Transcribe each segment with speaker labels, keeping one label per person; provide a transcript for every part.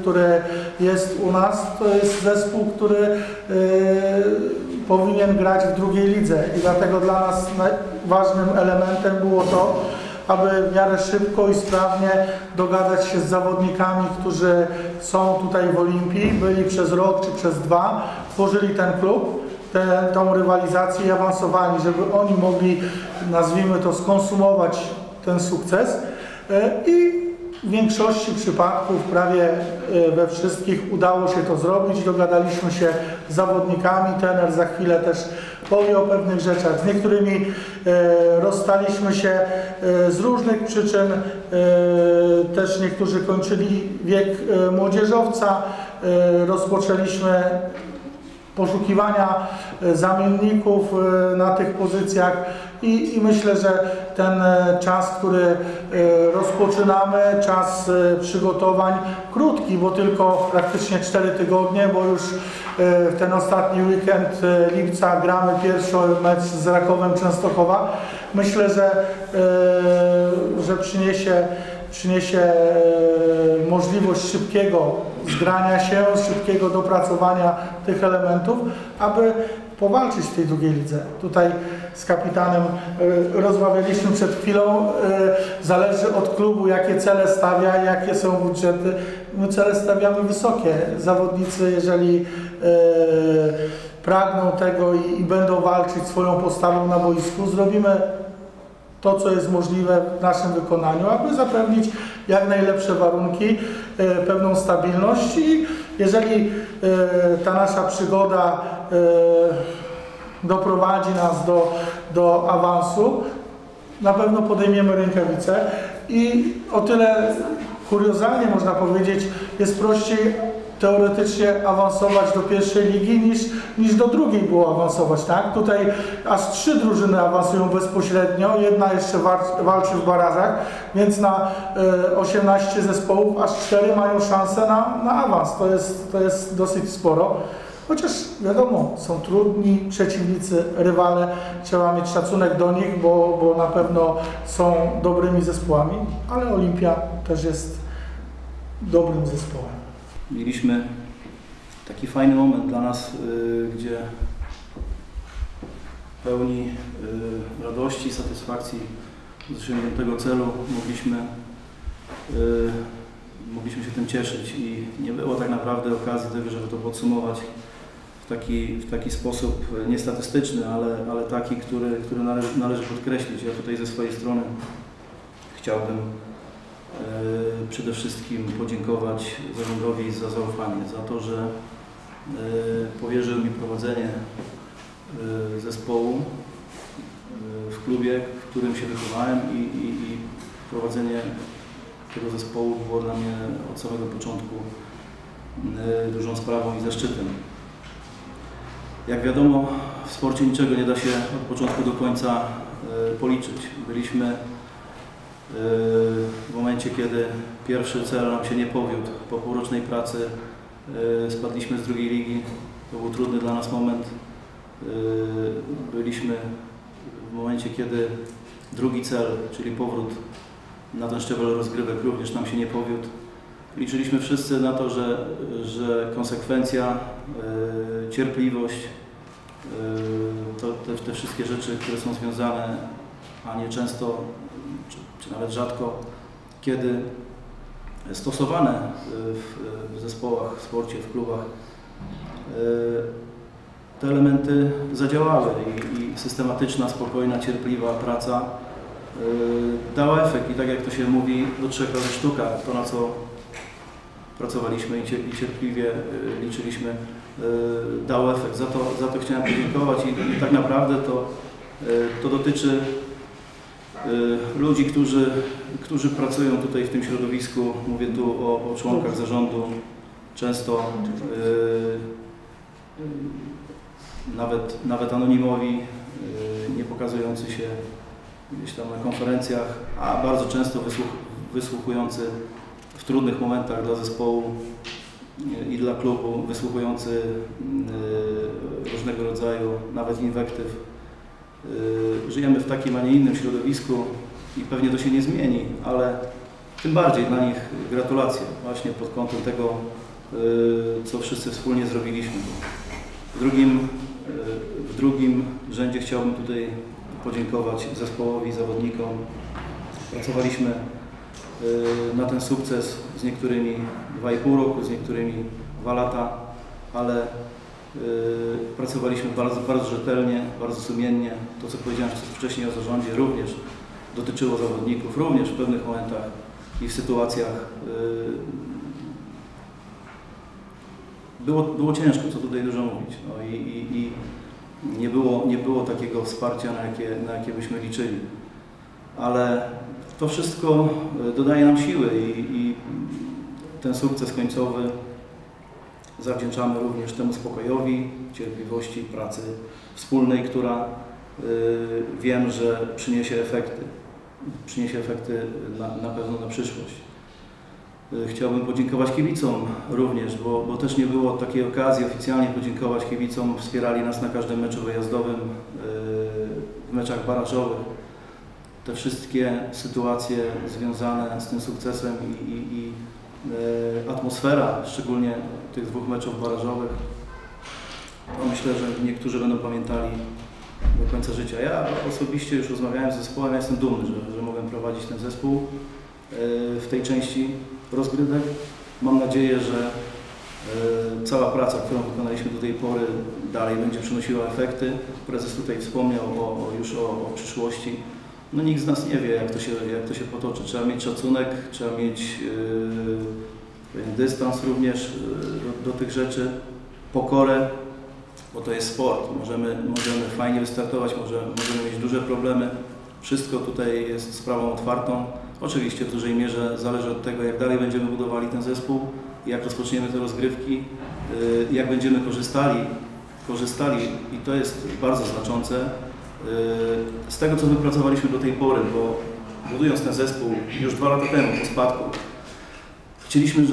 Speaker 1: który jest u nas, to jest zespół, który powinien grać w drugiej lidze i dlatego dla nas ważnym elementem było to, aby w miarę szybko i sprawnie dogadać się z zawodnikami, którzy są tutaj w Olimpii, byli przez rok czy przez 2, tworzyli ten klub, tą rywalizację i awansowali, żeby oni mogli, nazwijmy to, skonsumować ten sukces i w większości przypadków, prawie we wszystkich udało się to zrobić, dogadaliśmy się z zawodnikami, trener za chwilę też powie o pewnych rzeczach, z niektórymi rozstaliśmy się z różnych przyczyn, też niektórzy kończyli wiek młodzieżowca, rozpoczęliśmy poszukiwania zamienników na tych pozycjach i myślę, że ten czas, który rozpoczynamy, czas przygotowań, krótki, bo tylko praktycznie 4 tygodnie, bo już w ten ostatni weekend lipca gramy pierwszy mecz z Rakowem Częstochowa. Myślę, że przyniesie możliwość szybkiego zgrania się, szybkiego dopracowania tych elementów, aby powalczyć w tej drugiej lidze. Tutaj z kapitanem rozmawialiśmy przed chwilą, zależy od klubu, jakie cele stawia, jakie są budżety. My cele stawiamy wysokie. Zawodnicy, jeżeli pragną tego i będą walczyć swoją postawą na boisku, zrobimy to, co jest możliwe w naszym wykonaniu, aby zapewnić jak najlepsze warunki, pewną stabilność i jeżeli ta nasza przygoda doprowadzi nas do awansu, na pewno podejmiemy rękawice i o tyle kuriozalnie można powiedzieć, jest prościej teoretycznie awansować do pierwszej ligi niż do drugiej było awansować, tak? Tutaj aż 3 drużyny awansują bezpośrednio, jedna jeszcze walczy w barażach, więc na 18 zespołów aż 4 mają szansę na awans. To jest dosyć sporo. Chociaż wiadomo, są trudni przeciwnicy, rywale, trzeba mieć szacunek do nich, bo na pewno są dobrymi zespołami, ale Olimpia też jest dobrym zespołem.
Speaker 2: Mieliśmy taki fajny moment dla nas, gdzie pełni radości, satysfakcji z osiągniętego celu mogliśmy się tym cieszyć i nie było tak naprawdę okazji tego, żeby to podsumować w taki sposób niestatystyczny, ale taki, który należy podkreślić. Ja tutaj ze swojej strony chciałbym przede wszystkim podziękować zarządowi za zaufanie, za to, że powierzył mi prowadzenie zespołu w klubie, w którym się wychowałem i prowadzenie tego zespołu było dla mnie od samego początku dużą sprawą i zaszczytem. Jak wiadomo, w sporcie niczego nie da się od początku do końca policzyć. Byliśmy w momencie, kiedy pierwszy cel nam się nie powiódł, po półrocznej pracy spadliśmy z drugiej ligi. To był trudny dla nas moment. Byliśmy w momencie, kiedy drugi cel, czyli powrót na ten szczebel rozgrywek, również nam się nie powiódł. Liczyliśmy wszyscy na to, że konsekwencja, cierpliwość, te wszystkie rzeczy, które są związane, a nie często, czy nawet rzadko, kiedy stosowane w zespołach, w sporcie, w klubach, te elementy zadziałały i systematyczna, spokojna, cierpliwa praca dała efekt i tak jak to się mówi, do 3 razy sztuka, to na co pracowaliśmy i cierpliwie liczyliśmy, dało efekt. Za to chciałem podziękować i tak naprawdę to dotyczy ludzi, którzy pracują tutaj w tym środowisku. Mówię tu o członkach zarządu, często nawet anonimowi, nie pokazujący się gdzieś tam na konferencjach, a bardzo często wysłuchujący w trudnych momentach dla zespołu i dla klubu, wysłuchujący różnego rodzaju, nawet inwektyw. Żyjemy w takim, a nie innym środowisku i pewnie to się nie zmieni, ale tym bardziej dla nich gratulacje właśnie pod kątem tego, co wszyscy wspólnie zrobiliśmy. W drugim rzędzie chciałbym tutaj podziękować zespołowi, zawodnikom. Pracowaliśmy na ten sukces z niektórymi 2,5 roku, z niektórymi 2 lata, ale pracowaliśmy bardzo, bardzo rzetelnie, bardzo sumiennie. To, co powiedziałem wcześniej o zarządzie, również dotyczyło zawodników, również w pewnych momentach i w sytuacjach było ciężko, co tutaj dużo mówić. No i nie było takiego wsparcia, na jakie byśmy liczyli. Ale to wszystko dodaje nam siły i ten sukces końcowy zawdzięczamy również temu spokojowi, cierpliwości, pracy wspólnej, która wiem, że przyniesie efekty. Przyniesie efekty na pewno na przyszłość. Chciałbym podziękować kibicom również, bo też nie było takiej okazji oficjalnie podziękować kibicom. Wspierali nas na każdym meczu wyjazdowym, w meczach barażowych. Te wszystkie sytuacje związane z tym sukcesem i atmosfera, szczególnie tych 2 meczów barażowych, to myślę, że niektórzy będą pamiętali do końca życia. Ja osobiście już rozmawiałem z zespołem, ja jestem dumny, że mogłem prowadzić ten zespół w tej części rozgrywek. Mam nadzieję, że cała praca, którą wykonaliśmy do tej pory, dalej będzie przynosiła efekty. Prezes tutaj wspomniał już o przyszłości. No nikt z nas nie wie, jak to się potoczy. Trzeba mieć szacunek, trzeba mieć pewien dystans również do tych rzeczy, pokorę, bo to jest sport. Możemy fajnie wystartować, możemy mieć duże problemy. Wszystko tutaj jest sprawą otwartą. Oczywiście w dużej mierze zależy od tego, jak dalej będziemy budowali ten zespół, jak rozpoczniemy te rozgrywki, jak będziemy korzystali i to jest bardzo znaczące z tego, co wypracowaliśmy do tej pory, bo budując ten zespół już 2 lata temu po spadku, chcieliśmy,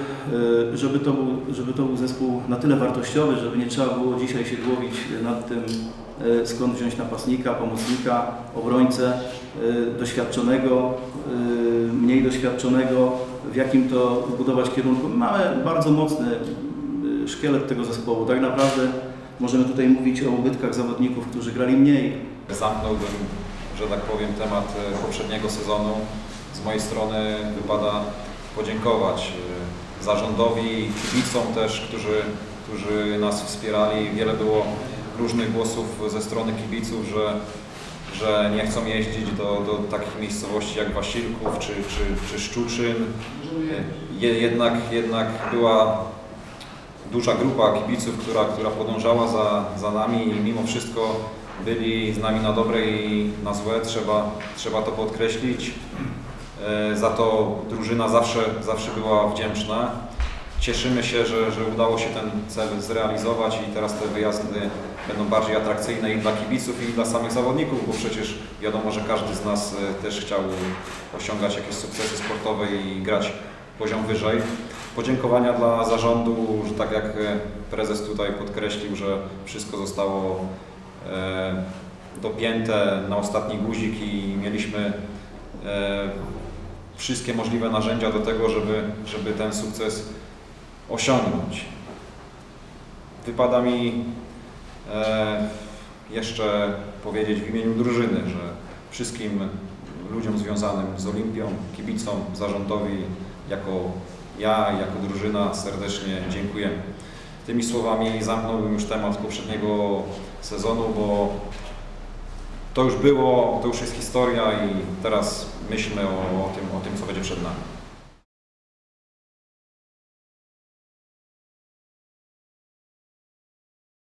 Speaker 2: żeby to był zespół na tyle wartościowy, żeby nie trzeba było dzisiaj się głowić nad tym, skąd wziąć napastnika, pomocnika, obrońcę, doświadczonego, mniej doświadczonego, w jakim to budować kierunku. Mamy bardzo mocny szkielet tego zespołu. Tak naprawdę możemy tutaj mówić o ubytkach zawodników, którzy grali mniej.
Speaker 3: Zamknąłbym, że tak powiem, temat poprzedniego sezonu. Z mojej strony wypada podziękować zarządowi, kibicom też, którzy nas wspierali. Wiele było różnych głosów ze strony kibiców, że nie chcą jeździć do takich miejscowości jak Wasilków czy Szczuczyn. Jednak była duża grupa kibiców, która podążała za nami i mimo wszystko byli z nami na dobre i na złe. Trzeba to podkreślić. Za to drużyna zawsze była wdzięczna. Cieszymy się, że udało się ten cel zrealizować i teraz te wyjazdy będą bardziej atrakcyjne i dla kibiców, i dla samych zawodników, bo przecież wiadomo, że każdy z nas też chciał osiągać jakieś sukcesy sportowe i grać poziom wyżej. Podziękowania dla zarządu, że tak jak prezes tutaj podkreślił, że wszystko zostało dopięte na ostatni guzik i mieliśmy wszystkie możliwe narzędzia do tego, żeby ten sukces osiągnąć. Wypada mi jeszcze powiedzieć w imieniu drużyny, że wszystkim ludziom związanym z Olimpią, kibicom, zarządowi, jako drużyna serdecznie dziękujemy. Tymi słowami zamknąłbym już temat poprzedniego sezonu, bo to już było, to już jest historia i teraz myślmy o tym, co będzie przed nami.